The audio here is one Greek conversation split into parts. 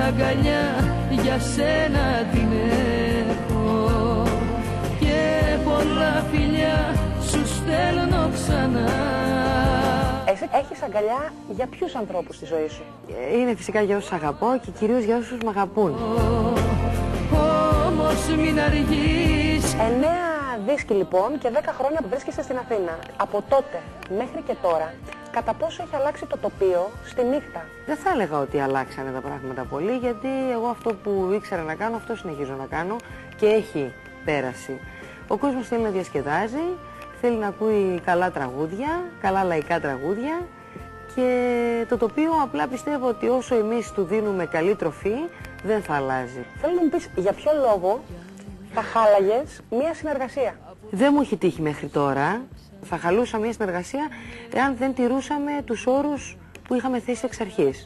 αγκαλιά για σένα την έχω και πολλά φιλιά σου στέλνω ξανά. Εσύ έχεις αγκαλιά για ποιους ανθρώπους στη ζωή σου? Είναι φυσικά για όσους αγαπώ και κυρίως για όσους με αγαπούν. Όμως μην αργείς. 9 δίσκοι λοιπόν και 10 χρόνια που βρίσκεσαι στην Αθήνα. Από τότε μέχρι και τώρα, κατά πόσο έχει αλλάξει το τοπίο στη νύχτα? Δεν θα έλεγα ότι αλλάξανε τα πράγματα πολύ, γιατί εγώ αυτό που ήξερα να κάνω, αυτό συνεχίζω να κάνω και έχει πέραση. Ο κόσμος θέλει να διασκεδάζει, θέλει να ακούει καλά τραγούδια, καλά λαϊκά τραγούδια και το τοπίο απλά πιστεύω ότι όσο εμείς του δίνουμε καλή τροφή, δεν θα αλλάζει. Θέλω να μου πεις για ποιο λόγο θα χάλαγες μία συνεργασία? Δεν μου έχει τύχει μέχρι τώρα. Θα χαλούσα μια συνεργασία εάν δεν τηρούσαμε τους όρους που είχαμε θέσει εξ αρχής.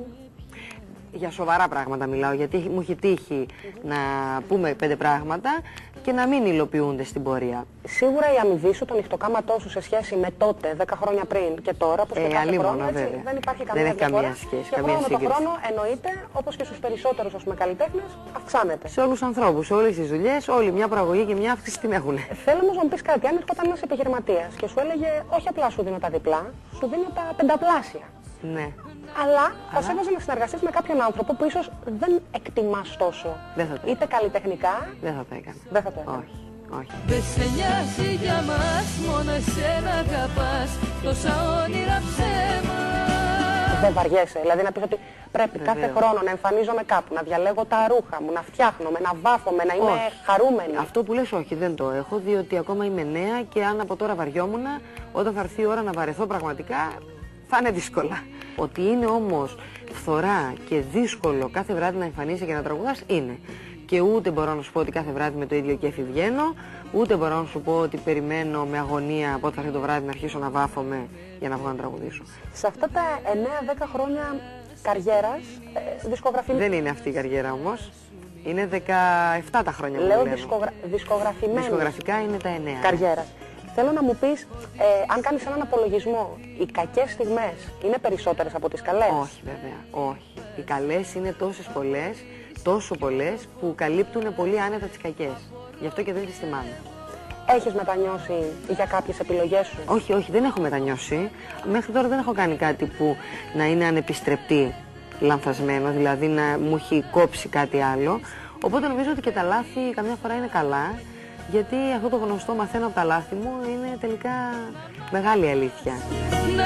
Για σοβαρά πράγματα μιλάω, γιατί μου έχει τύχει να πούμε 5 πράγματα και να μην υλοποιούνται στην πορεία. Σίγουρα η αμοιβή σου, το νυχτοκάματό σου σε σχέση με τότε, 10 χρόνια πριν και τώρα, που κάθε χρόνο, έτσι, δεν υπάρχει καμία διαφορά. Καμία σχέση, και καμία χρόνο με το σύγκριση. χρόνο εννοείται, όπως και στους περισσότερους καλλιτέχνες, αυξάνεται. Σε όλους τους ανθρώπους, σε όλες τις δουλειές, όλοι μια προαγωγή και μια αύξηση την έχουν. Θέλω όμως να μου πεις κάτι, αν έρχονταν ένας επιχειρηματίας και σου έλεγε όχι απλά σου δίνω τα διπλά, σου δίνω τα πενταπλάσια. Ναι. Αλλά θα σε έβαζε να συνεργαστείς με κάποιον άνθρωπο που ίσως δεν εκτιμάς τόσο. Δεν θα το είτε καλλιτεχνικά. Δεν θα το έκανα. Δεν θα το έκανα. Όχι, όχι. Δεν σε νοιάζει για μας, μόνο εσένα αγαπάς, τόσα όνειρα ψέμα. Δεν βαριέσαι, δηλαδή να πεις ότι πρέπει κάθε χρόνο να εμφανίζομαι κάπου, να διαλέγω τα ρούχα μου, να φτιάχνομαι, να βάφομαι, να είμαι χαρούμενη. Αυτό που λες όχι, δεν το έχω, διότι ακόμα είμαι νέα και αν από τώρα βαριόμουν, όταν θα έρθει η ώρα να βαρεθώ πραγματικά, θα είναι δύσκολα. Ότι είναι όμως φθορά και δύσκολο κάθε βράδυ να εμφανίσαι και να τραγουδάς, είναι. Και ούτε μπορώ να σου πω ότι κάθε βράδυ με το ίδιο κέφι βγαίνω, ούτε μπορώ να σου πω ότι περιμένω με αγωνία πότε θα έρθει το βράδυ να αρχίσω να βάφομαι για να βγω να τραγουδήσω. Σε αυτά τα 9-10 χρόνια καριέρας, δισκογραφημένη. Δεν είναι αυτή η καριέρα όμως. Είναι 17 τα χρόνια που λέω δισκογραφημένη. Δισκογραφικά είναι τα 9. Καριέρας. Θέλω να μου πεις, αν κάνεις έναν απολογισμό, οι κακές στιγμές είναι περισσότερες από τις καλές? Όχι βέβαια, όχι. Οι καλές είναι τόσες πολλές, τόσο πολλές που καλύπτουν πολύ άνετα τις κακές. Γι' αυτό και δεν τις θυμάμαι. Έχεις μετανιώσει για κάποιες επιλογές σου? Όχι, όχι, δεν έχω μετανιώσει. Μέχρι τώρα δεν έχω κάνει κάτι που να είναι ανεπιστρεπτή λανθασμένο, δηλαδή να μου έχει κόψει κάτι άλλο. Οπότε νομίζω ότι και τα λάθη καμιά φορά είναι καλά, γιατί αυτό το γνωστό μαθαίνω από τα λάθη μου είναι τελικά μεγάλη αλήθεια. Να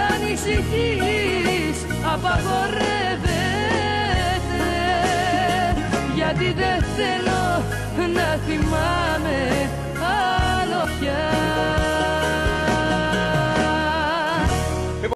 ανησυχείς, απαγορεύεται, γιατί δεν θέλω